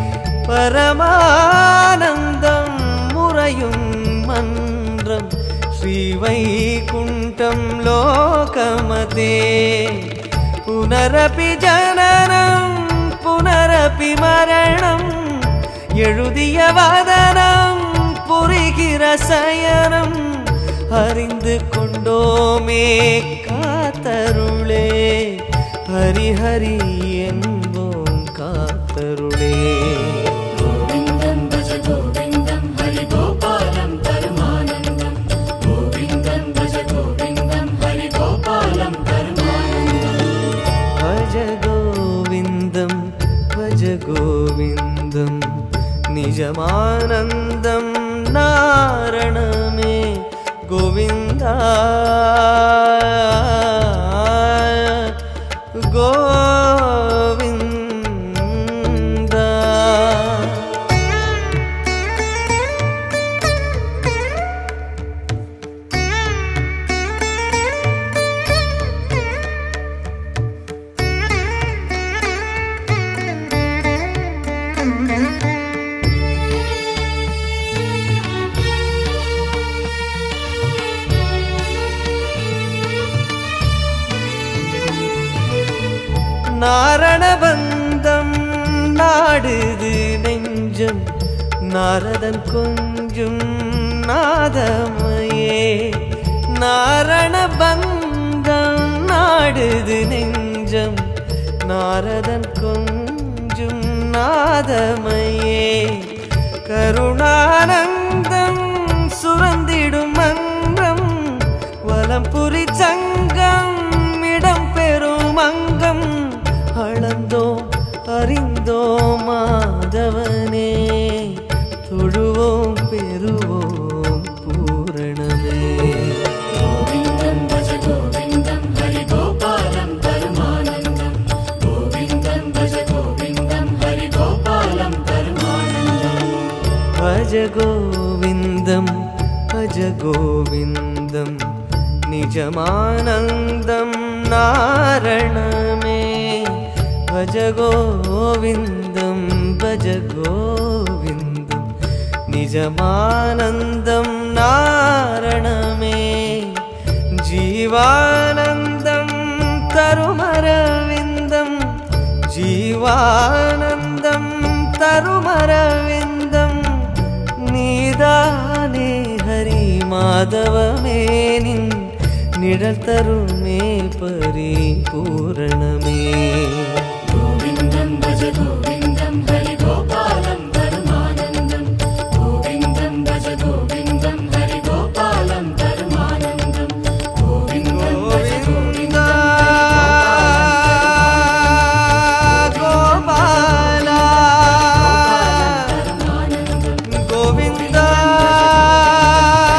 परमानन्दं मुरयुं मन्द्रं श्रीवैकुण्ठं लोकमते पुनरपि जननं पुनरपि मरणं எழுதிய வதனம் புரிகிற சயனம் அறிந்து கொண்டோமே காத்தருளே ஹரி ஹரி என்போம் காத்தருளே गोविन्दं भज गोविन्दं हरि गोपालं परमानन्दं गोविन्दं भज गोविन्दं हरि गोपालं परमानन्दं भज गोविन्दं भज गोविन्दं निजमानन्दं नारणमे गोविन्द गोविन्द நாரணபந்தம் நாடுது நெஞ்சம் நாரதன் கொஞ்சும் நாதமயே நாரணபந்தம் நாடுது நெஞ்சம் நாரதன் கொஞ்சும் நாதமயே கருணானந்தம் சுரந்திடும் மன்றம் வலம்புரி சங்கம் இடம் பெறும் அங்கம் அளந்தோம் அறிந்தோம் மாதவனே தொழுவோம் பெறுவோம் பூரணமே गोविन्दं भज गोविन्दं हरि गोपालं परमानन्दं गोविन्दं भज गोविन्दं हरि गोपालं परमानन्दं भज गोविन्दं भज गोविन्दं निजमानन्दं नारणमे भज गोविन्दं भज गोविन्दं निजमानन्दं नारणमे जीवानन्दं तरुमरविन्दं जीवानन्दं तरुमरविन्दं नीदाने हरि माधवमे निन् निழல் तरुमे परिपूरणमे गोविन्दं भज गोविन्दं हरि गोपालं परमानन्दं गोविन्दं भज गोविन्दं हरि गोपालं परमानन्दं गोविन्दं भज गोविन्दं गोपाला गोविन्द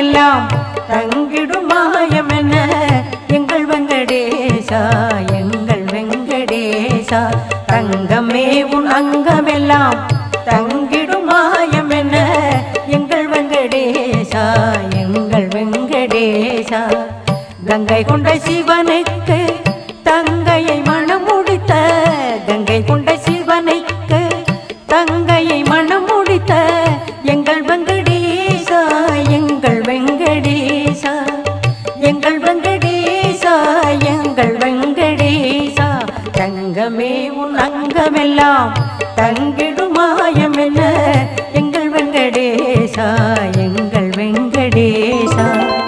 அங்கமெல்லாம் தங்கிடும் மாயமென எங்கள் வெங்கடேசா எங்கள் வெங்கடேசா தங்கமே உன் அங்கமெல்லாம் தங்கிடும் மாயமென எங்கள் வெங்கடேசா எங்கள் வெங்கடேசா கங்கை கொண்ட சிவனுக்கு தங்கையை மணம் முடித்த கங்கை கொண்ட சிவனுக்கு தங்கையை மணம் முடித்த எங்கள் வெங்கடேசா எங்கள் வெங்கடேசா எங்கள் வெங்கடேசா எங்கள் வெங்கடேசா தங்கமே உன் அங்கமெல்லாம் தங்கிடும் மாயமென எங்கள் வெங்கடேசா எங்கள் வெங்கடேசா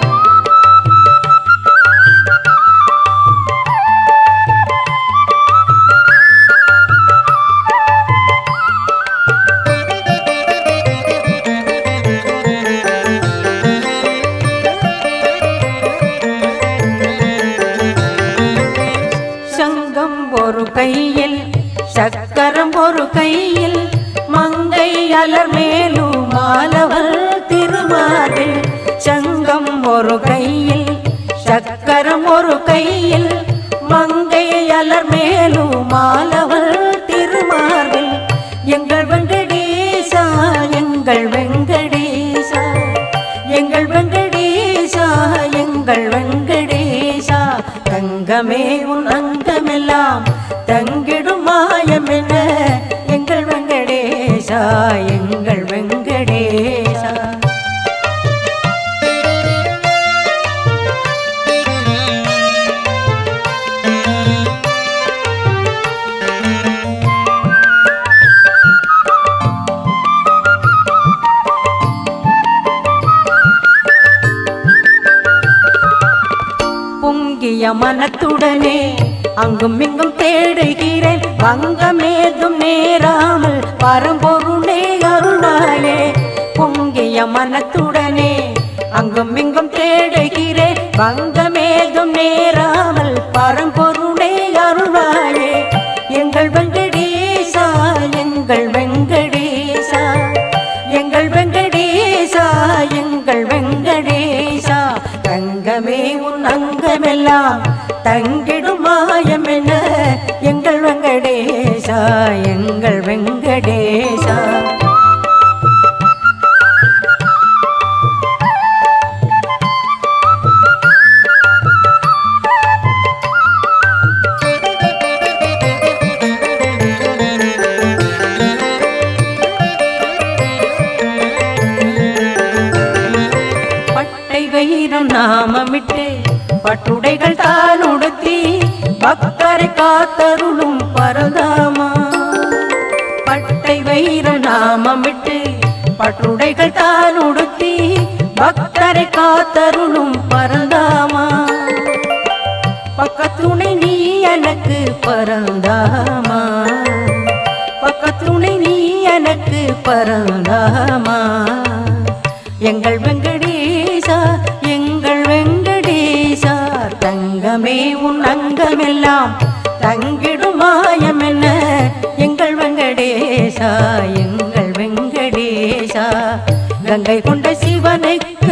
ஒரு கையில் சக்கரம் ஒரு கையில் மங்கை அலர் மேலும் மாலவர் திருமாலில் சங்கம் ஒரு கையில் சக்கரம் ஒரு கையில் மங்கை அலர் மேலும் மாலவர் திருமாலில் எங்கள் வெங்கடேசா எங்கள் வெங்கடேசா எங்கள் வெங்கடேசா எங்கள் வெங்கடேசா தங்கமே உன் அங்கமெல்லாம் தங்கிடும் மாயமென எங்கள் வெங்கடேசா எங்கள் வெங்கடேசா பொங்கிய மனத்துடனே அங்கும் இங்கும் தேடுகிறேன் பங்கமேதும் நேராமல் பரம்பொருளே அருளாயே பொங்கிய மனத்துடனே அங்கும் இங்கும் தேடுகிறேன் பங்கமேதும் நேராமல் பரம்பொருளே அருளாயே எங்கள் வெங்கடேசா எங்கள் வெங்கடேசா எங்கள் வெங்கடேசா எங்கள் வெங்கடேசா தங்கமே உன் அங்கமெல்லாம் தங்கிடும் மாயமென எங்கள் வெங்கடேசா எங்கள் வெங்கடேசா பட்டை வைரம் நாமமிட்டு பட்டுடைகள் தான் உடுத்தி பக்தரை காத்தருளும் பரதாமா பட்டை வைரம் நாமமிட்டு பட்டுடைகள் தான் உடுத்தி பக்தரை காத்தருளும் பரதாமா பக்கத்துணை நீ எனக்கு பரந்தாமா பக்கத்துணை நீ எனக்கு பரந்தாமா எங்கள் வெங்கடேசா எங்கள் வெங்கடேசா தங்கமே உன் அங்கமெல்லாம் தங்கிடும் மாயமென எங்கள் வெங்கடேசா எங்கள் வெங்கடேசா கங்கை கொண்ட சிவனுக்கு